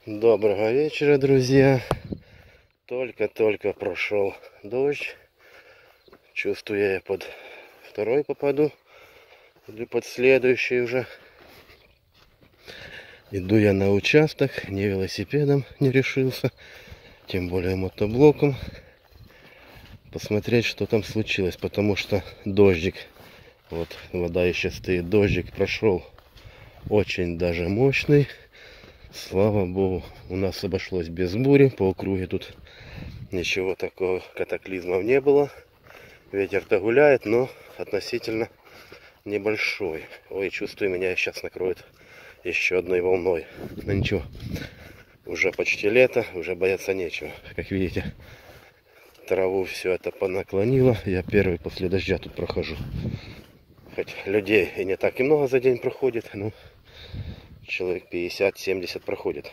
Доброго вечера, друзья. Только-только прошел дождь. Чувствую, я под второй попаду. Или под следующий уже. Иду я на участок. Не велосипедом не решился. Тем более мотоблоком. Посмотреть, что там случилось. Потому что дождик. Вот вода еще стоит. Дождик прошел очень даже мощный. Слава богу, у нас обошлось без бури. По округе тут ничего такого катаклизмов не было. Ветер-то гуляет, но относительно небольшой. Ой, чувствую, меня сейчас накроет еще одной волной. Но ничего, уже почти лето, уже бояться нечего. Как видите, траву все это понаклонило. Я первый после дождя тут прохожу. Хоть людей и не так и много за день проходит, но человек 50-70 проходит.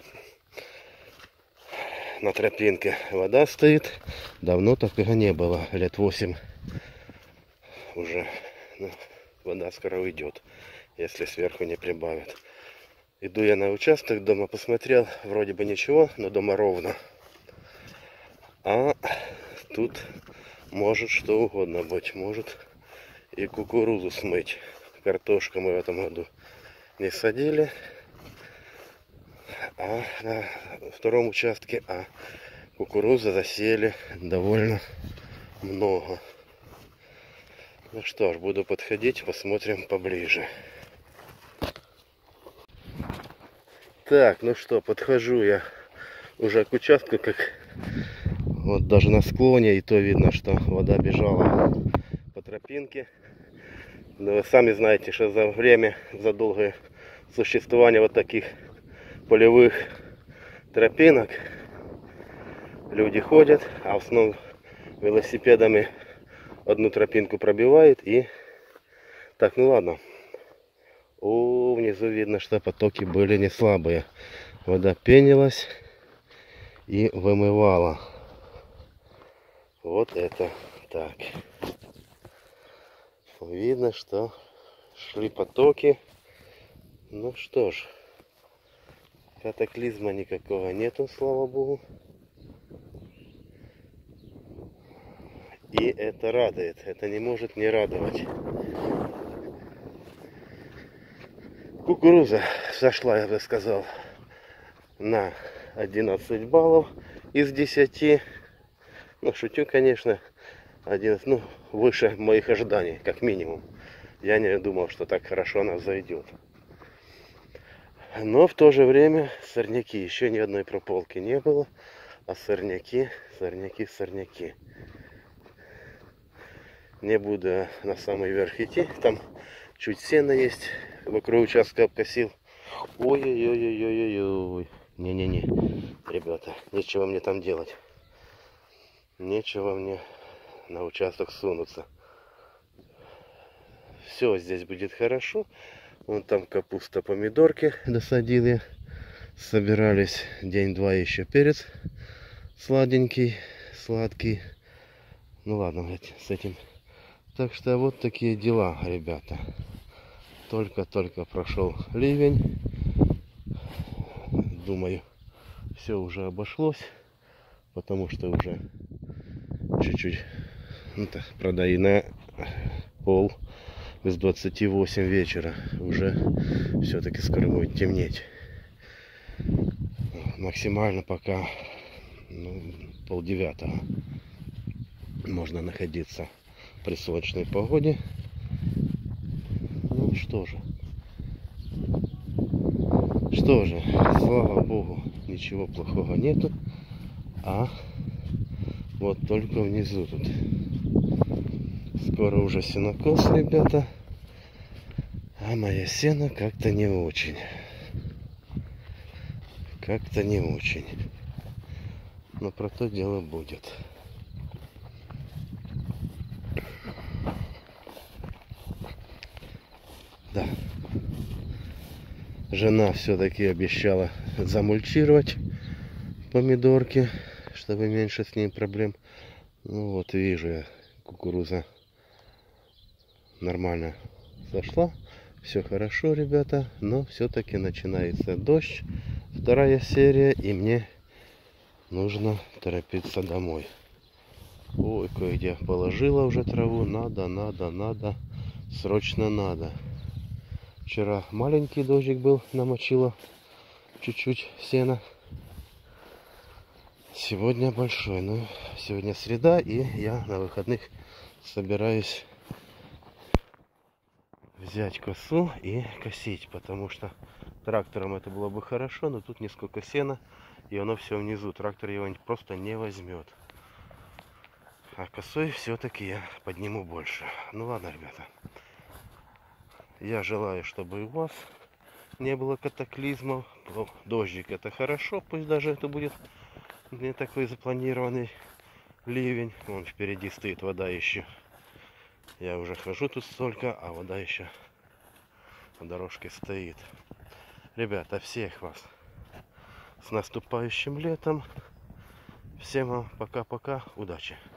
На тропинке вода стоит. Давно такого не было. Лет 8 уже. Ну, вода скоро уйдет, если сверху не прибавят. Иду я на участок, дома посмотрел. Вроде бы ничего, но дома ровно. А тут может что угодно быть. Может и кукурузу смыть. Картошку мы в этом году не садили. А на втором участке кукурузы засели довольно много. Ну что ж, буду подходить, посмотрим поближе. Так, ну что, подхожу я уже к участку, как вот даже на склоне, и то видно, что вода бежала по тропинке. Но вы сами знаете, что за долгое существование вот таких полевых тропинок люди ходят, а в основном велосипедами одну тропинку пробивает и так, ну ладно. О, внизу видно, что потоки были не слабые. Вода пенилась и вымывала. Вот это так. Видно, что шли потоки. Ну что ж, катаклизма никакого нету, слава богу. И это радует. Это не может не радовать. Кукуруза сошла, я бы сказал, на 11 баллов из 10. Ну, шутю, конечно. 11, ну, выше моих ожиданий, как минимум. Я не думал, что так хорошо она зайдет. Но в то же время сорняки. Еще ни одной прополки не было. А сорняки. Не буду на самый верх идти. Там чуть сена есть. Вокруг участка обкосил. Ой-ой-ой-ой-ой-ой. Не-не-не. Ребята, нечего мне там делать. Нечего мне на участок сунуться. Все здесь будет хорошо. Вон там капуста, помидорки досадил я. Собирались день-два еще перец. Сладенький, сладкий. Ну ладно, с этим. Так что вот такие дела, ребята. Только-только прошел ливень. Думаю, все уже обошлось. Потому что уже чуть-чуть, правда, и на пол без 28 вечера уже все-таки скоро будет темнеть. Максимально пока полдевятого можно находиться при солнечной погоде. Ну что же, слава богу, ничего плохого нету. А вот только внизу тут скоро уже сенокос, ребята. А моя сено как-то не очень. Но про то дело будет. Да. Жена все-таки обещала замульчировать помидорки, чтобы меньше с ней проблем. Ну вот вижу я, кукуруза нормально сошла. все хорошо, ребята, но все-таки начинается дождь. Вторая серия, и мне нужно торопиться домой. Ой, кое-где положила уже траву. Надо. Срочно надо. Вчера маленький дождик был, намочила чуть-чуть сена. Сегодня большой. Ну, сегодня среда, и я на выходных собираюсь взять косу и косить, потому что трактором это было бы хорошо, но тут несколько сена, и оно все внизу. Трактор его просто не возьмет. А косой все-таки я подниму больше. Ну ладно, ребята. Я желаю, чтобы у вас не было катаклизмов. Дождик это хорошо, пусть даже это будет не такой запланированный ливень. Вон впереди стоит вода еще. Я уже хожу тут столько, а вода еще на дорожке стоит. Ребята, всех вас с наступающим летом. Всем вам пока-пока. Удачи.